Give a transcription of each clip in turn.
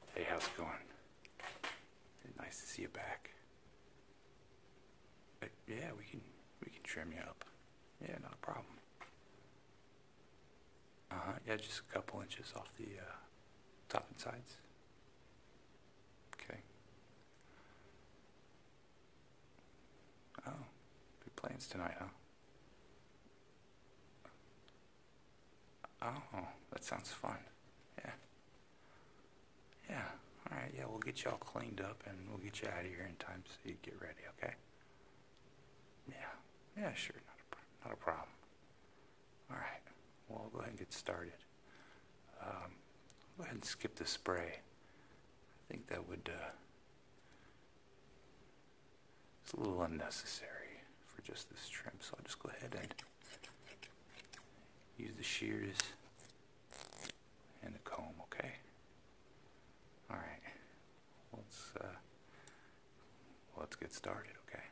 Hey, how's it going? Nice to see you back. Yeah, we can trim you up. Yeah, not a problem. Yeah, just a couple inches off the top and sides. Okay. Oh, big plans tonight, huh? Oh, that sounds fun. Yeah. Yeah. All right. Yeah, we'll get you all cleaned up and we'll get you out of here in time so you get ready. Okay. Yeah. Yeah. Sure. Not a problem. All right. Well, I'll go ahead and get started. Go ahead and skip the spray. I think that would. It's a little unnecessary for just this trim, so I'll just go ahead and use the shears and the comb. Okay. All right. Let's get started. Okay.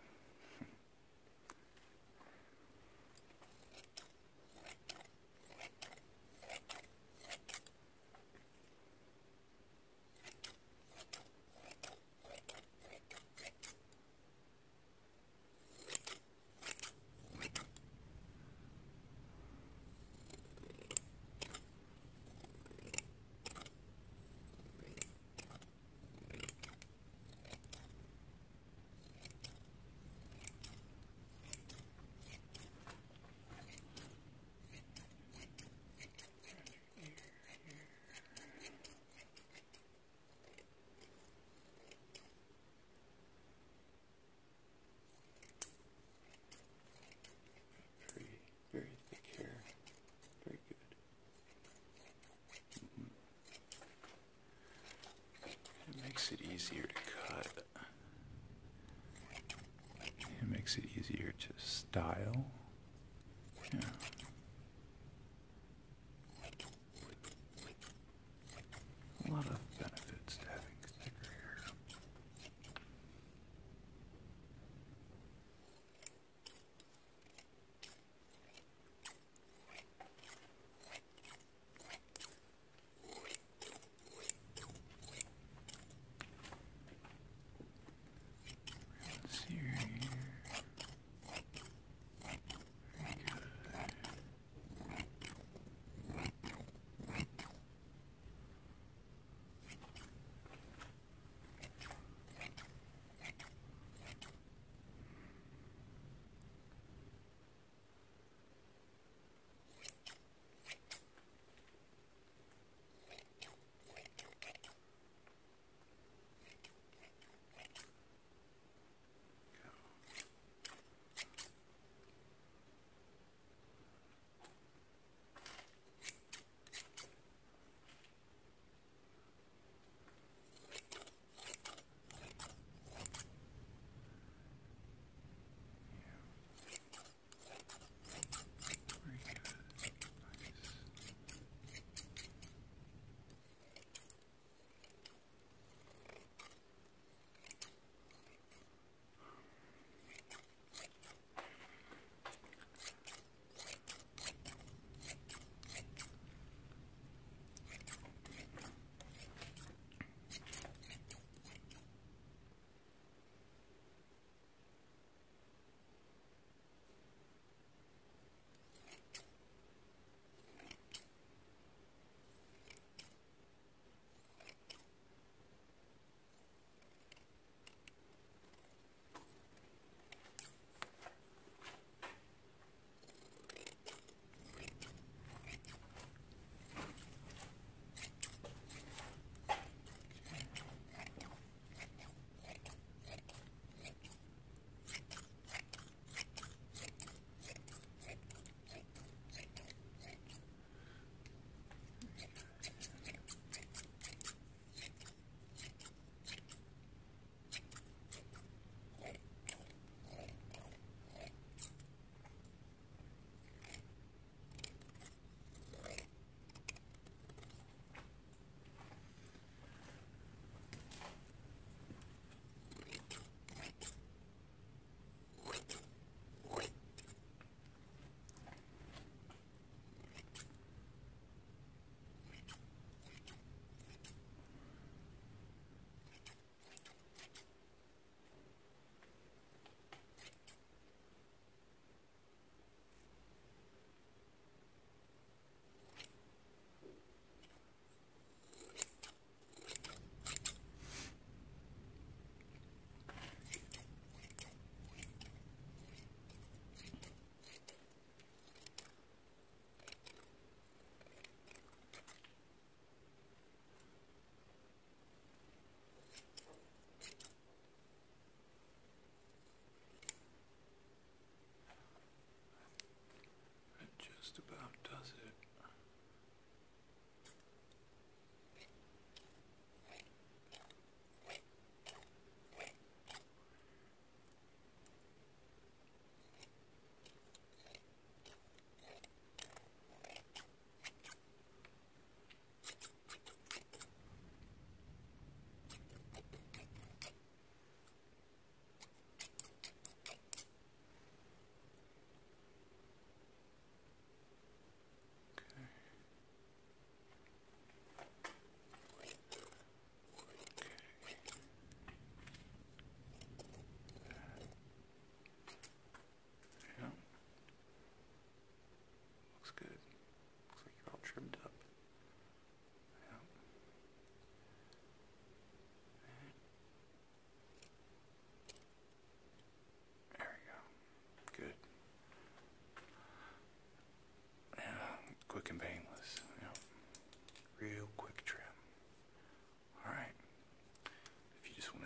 Very thick hair. Very good. It makes it easier to cut. It makes it easier to style. Yeah. A lot of benefits to having thicker hair. Let's see here.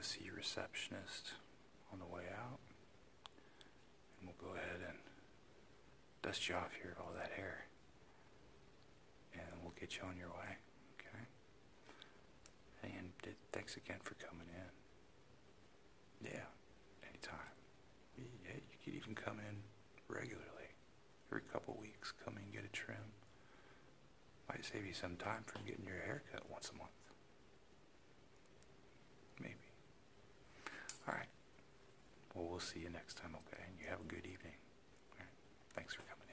to see your receptionist on the way out. And we'll go ahead and dust you off here, all that hair. And we'll get you on your way, okay? And thanks again for coming in. Yeah, anytime. Yeah, you could even come in regularly. Every couple weeks, come in and get a trim. Might save you some time from getting your hair cut once a month. Maybe. All right. Well, we'll see you next time, okay? And you have a good evening. All right. Thanks for coming in.